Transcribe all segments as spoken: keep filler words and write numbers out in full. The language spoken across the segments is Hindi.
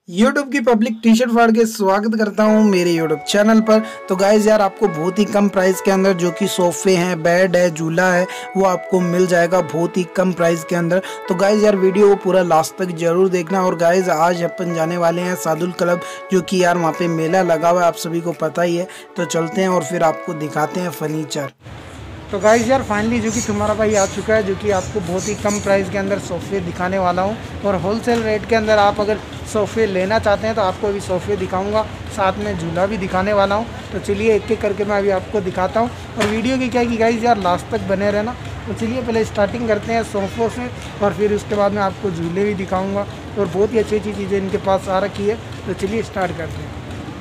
यूट्यूब की पब्लिक टी शर्ट फाड़ के स्वागत करता हूं मेरे यूट्यूब चैनल पर। तो गाइज यार आपको बहुत ही कम प्राइस के अंदर जो कि सोफे हैं, बेड है, झूला है, वो आपको मिल जाएगा बहुत ही कम प्राइस के अंदर। तो गाइज यार वीडियो को पूरा लास्ट तक जरूर देखना। और गाइज आज अपन जाने वाले हैं सादुल क्लब, जो कि यार वहाँ पे मेला लगा हुआ है, आप सभी को पता ही है। तो चलते हैं और फिर आपको दिखाते हैं फर्नीचर। तो गाइस यार फाइनली जो कि तुम्हारा भाई आ चुका है, जो कि आपको बहुत ही कम प्राइस के अंदर सोफ़े दिखाने वाला हूं। और होलसेल रेट के अंदर आप अगर सोफ़े लेना चाहते हैं तो आपको अभी सोफ़े दिखाऊंगा, साथ में झूला भी दिखाने वाला हूं। तो चलिए एक एक करके मैं अभी आपको दिखाता हूं। और वीडियो की क्या कि गाइस यार लास्ट तक बने रहना। तो चलिए पहले स्टार्टिंग करते हैं सोफ़ों से, और फिर उसके बाद में आपको झूले भी दिखाऊँगा। और बहुत ही अच्छी अच्छी चीज़ें इनके पास आ रखी है। तो चलिए स्टार्ट करते हैं।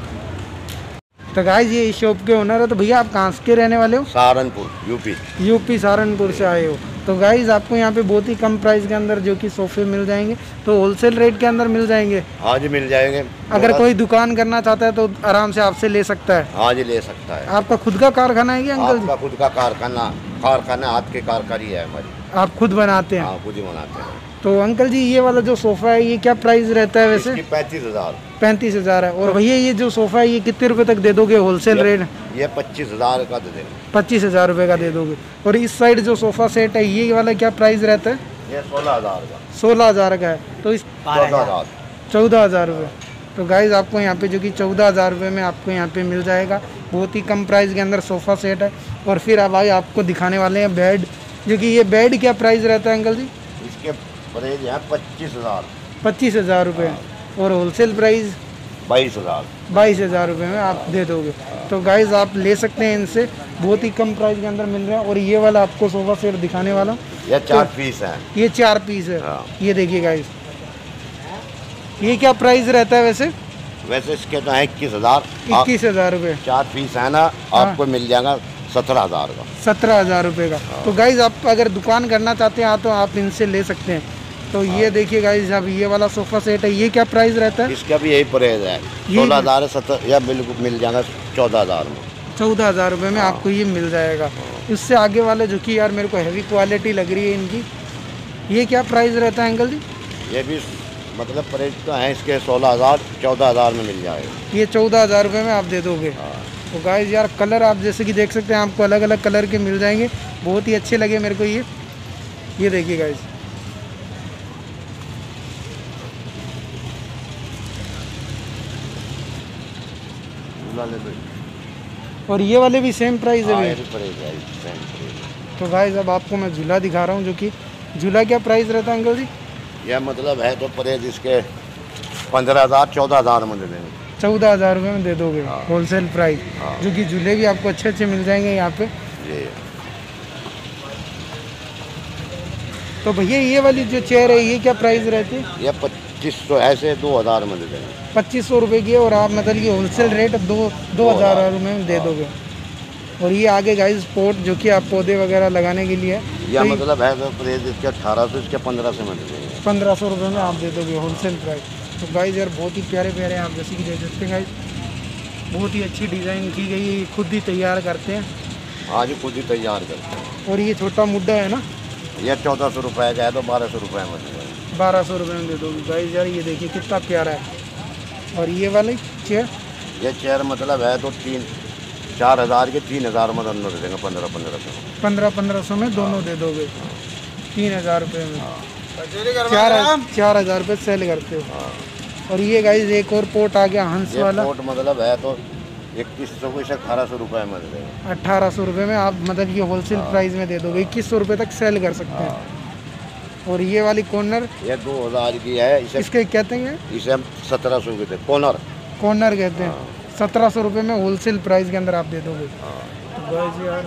तो गाइस ये इस शॉप के ओनर है। तो भैया आप कहाँ के रहने वाले हो? सहारनपुर, यूपी। यूपी सहारनपुर से आए हो। तो गाइस आपको यहाँ पे बहुत ही कम प्राइस के अंदर जो कि सोफे मिल जाएंगे। तो होलसेल रेट के अंदर मिल जाएंगे। हाँ जी मिल जाएंगे। अगर कोई दुकान करना चाहता है तो आराम से आपसे ले सकता है। हाँ जी ले सकता है। आपका खुद का कारखाना है क्या अंकल जी? आपका खुद का कारखाना कारखाना हाथ के कारकारी है हमारी। आप खुद बनाते हैं? हाँ खुद ही बनाते हैं। तो अंकल जी ये वाला जो सोफ़ा है ये क्या प्राइस रहता है वैसे? पैंतीस हजार पैंतीस हजार है। और भैया ये जो सोफ़ा है ये कितने रुपए तक दे दोगे होलसेल रेट? ये पच्चीस हजार का दे देंगे। पच्चीस हजार रुपये का दे दोगे। और इस साइड जो सोफ़ा सेट है ये वाला क्या प्राइस रहता है? ये सोलह हजार का। सोलह हजार का है। तो इस चौदह हजार चौदह हजार रुपये। तो गाइज आपको यहाँ पे जो कि चौदह हजार रुपये में आपको यहाँ पे मिल जाएगा। बहुत ही कम प्राइस के अंदर सोफ़ा सेट है। और फिर अब भाई आपको दिखाने वाले हैं बेड, जो कि ये बेड क्या प्राइस रहता है अंकल जी? इसके प्राइस है पच्चीस हजार पच्चीस हजार रुपये। और होलसेल प्राइस बाईस हजार बाईस हजार रुपये में आप दे दोगे। तो गाइज आप ले सकते हैं इनसे, बहुत ही कम प्राइस के अंदर मिल रहा है। और ये वाला आपको सोफ़ा सेट दिखाने वाला, ये चार तो, पीस है। ये चार पीस है। हाँ। ये देखिए गाइज ये क्या प्राइस रहता है वैसे? वैसे इसके तो है इक्कीस हजार इक्कीस हजार रुपये। चार पीस है ना, आपको मिल जाएगा सत्रह हजार का। सत्रह हजार रुपये का। तो गाइज आप अगर दुकान करना चाहते हैं तो आप इनसे ले सकते हैं। तो ये देखिए गाइज अब ये वाला सोफ़ा सेट है, ये क्या प्राइस रहता है? इसका भी यही प्राइस है, सोलह हजार सत्रह या बिल्कुल मिल जाएगा चौदह हजार में। चौदह हजार रुपये में आपको ये मिल जाएगा। इससे आगे वाले जो कि यार मेरे को हैवी क्वालिटी लग रही है इनकी, ये क्या प्राइस रहता है अंकल जी? ये भी मतलब प्राइस तो है इसके सोलह हजार चौदह हजार में मिल जाएगा। ये चौदह हजार रुपये में आप दे दोगे। तो गाइज यार कलर आप जैसे कि देख सकते हैं, आपको अलग अलग कलर के मिल जाएंगे। बहुत ही अच्छे लगे मेरे को ये ये देखिए गाइज। और ये वाले भी सेम प्राइस है भैया? तो गाइज अब आपको मैं झूला दिखा रहा हूँ, जो कि झूला क्या प्राइस रहता है अंकल जी? यह मतलब है तो प्राइस इसके पंद्रह हजार चौदह हजार में दे देंगे। चौदह हजार रुपये में दे दोगे होलसेल प्राइस। जो कि झूले भी आपको अच्छे अच्छे मिल जाएंगे यहाँ पे। तो भैया ये वाली जो चेयर है ये क्या प्राइस रहती है? ये पच्चीस सौ ऐसे दो हजार में दे देंगे। पच्चीस सौ रुपये की। और आप मतलब ये होलसेल रेट दो दो हज़ार रुपये में दे दोगे। और ये आगे गाइस पोट जो कि आप पौधे वगैरह लगाने के लिए है। यह मतलब है तो प्राइस इसके अठारह सौ इसके पंद्रह सौ में दे देंगे। पंद्रह सौ रुपये में आप दे दोगे होलसेल प्राइस। तो गाइस यार बहुत ही प्यारे प्यारे आप जैसे कि देख सकते हैं गाइस, बहुत ही अच्छी डिज़ाइन की गई है। खुद ही तैयार करते हैं? हाँ जी खुद ही तैयार करते हैं। और ये छोटा मुड्डा है ना, यह चौदह सौ रुपये का है तो बारह सौ रुपये में बारह सौ रुपये में दे दोगे। गाइस यार ये देखिए कितना प्यारा है। और ये वाली चेयर, ये चेयर मतलब है तो तीन चार हज़ार के तीन हज़ार में दोनों दे देंगे। पंद्रह पंद्रह सौ पंद्रह पंद्रह सौ में दोनों दे दोगे। तीन हज़ार रुपये में चार चार हज़ार रुपये सेल करते हो। और ये गाइस एक और पोट आ गया हंस वाला। पोट मतलब है तो इक्कीस सौ को इसे अठारह सौ रुपये में दे देंगे। अट्ठारह सौ रुपये में आप मतलब ये होलसेल प्राइस में दे दोगे। इक्कीस सौ रुपये तक सेल कर सकते हैं। और ये वाली कॉर्नर, ये दो हज़ार की है। इसे इसके कहते हैं, इसे हम सत्रह सौ के थे कॉर्नर कॉर्नर कहते हैं। सत्रह सौ रुपये में होलसेल प्राइस के अंदर आप दे दोगे। तो गाइस यार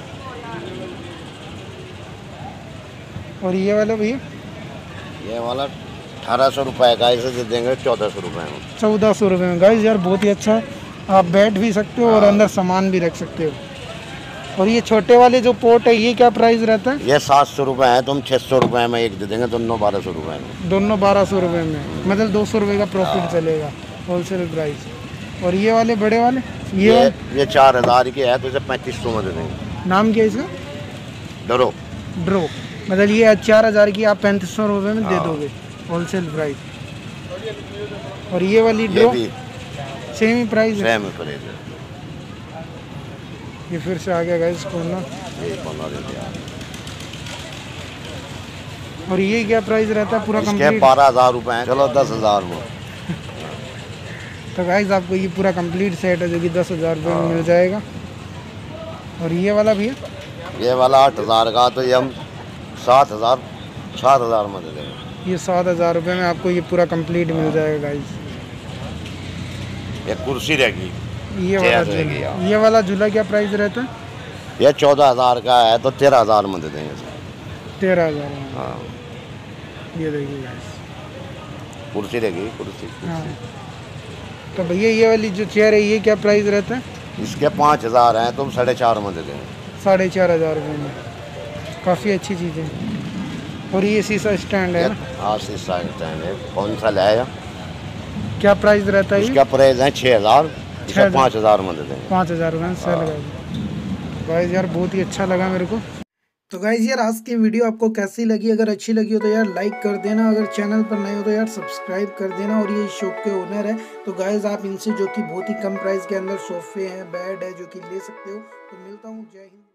और ये वाला भैया, ये वाला अठारह सौ रुपये का, इसे दे देंगे चौदह सौ रुपये में। चौदह सौ रुपये में। गाइस यार बहुत ही अच्छा है, आप बैठ भी सकते हो और अंदर सामान भी रख सकते हो। और ये छोटे वाले जो पोट है ये क्या प्राइस रहता है? ये सात सौ रुपये है, तुम छः सौ रुपये में एक दे देंगे, दोनों बारह सौ रुपये में। दोनों बारह सौ रुपये में, मतलब दो सौ रुपये का प्रॉफिट चलेगा होलसेल प्राइस। और ये वाले बड़े वाले ये ये, ये चार हज़ार की है तो इसे पैंतीस सौ में दे देंगे। नाम क्या है इसका? Draw draw. मतलब ये चार हज़ार की आप पैंतीस सौ रुपये में दे दोगे होलसेल प्राइस। और ये वाली ये ड्रॉ भी सेम ही प्राइस है। सेम ही प्राइस है। ये फिर से आ गया गाइस खोलना। ये पंद्रह दे दिया। और ये क्या प्राइस रहता है पूरा इसके कंप्लीट? बारह हजार रुपए हैं, चलो दस हजार में। तो गाइस आपको ये पूरा कंप्लीट सेट है जो कि दस हज़ार रुपये में मिल जाएगा। और ये वाला भी है, ये वाला आठ हजार का, तो ये हम सात हजार सात हजार में दे देंगे। ये सात हज़ार रुपये में आपको ये पूरा कंप्लीट मिल जाएगा गाइस। ये कुर्सी रहेगी, ये वाला चेयर रहेगी। झूला, ये वाला झूला क्या प्राइस रहता है? ये चौदह हजार का है, तो तेरह हजार में दे देंगे सर। तेरह हज़ार में। हाँ, ये देखिए गाइस। कुर्सी रहेगी, कुर्सी, हाँ कुर्सी। तो भैया ये वाली जो चेयर है ये क्या प्राइस रहता है? इसके पाँच हजार हैं, तुम साढ़े चार में दे देंगे। साढ़े चार हज़ार रुपये में। काफ़ी अच्छी चीज़ है। और ये शीशा स्टैंड है ना? हाँ, शीशा स्टैंड है। कौन सा लाया? क्या प्राइस रहता है ये? इसका प्राइस है छः हजार, इसका पाँच हजार में दे देंगे। पाँच हज़ार रुपये में सेल लगा। गाइस यार बहुत ही अच्छा लगा मेरे को। तो गाइस यार आज की वीडियो आपको कैसी लगी? अगर अच्छी लगी हो तो यार लाइक कर देना, अगर चैनल पर नए हो तो यार सब्सक्राइब कर देना। और ये शॉप के ओनर है, तो गाइस आप इनसे जो कि बहुत ही कम प्राइस के अंदर सोफे हैं, बेड है जो कि ले सकते हो। तो मिलता हूँ, जय हिंद।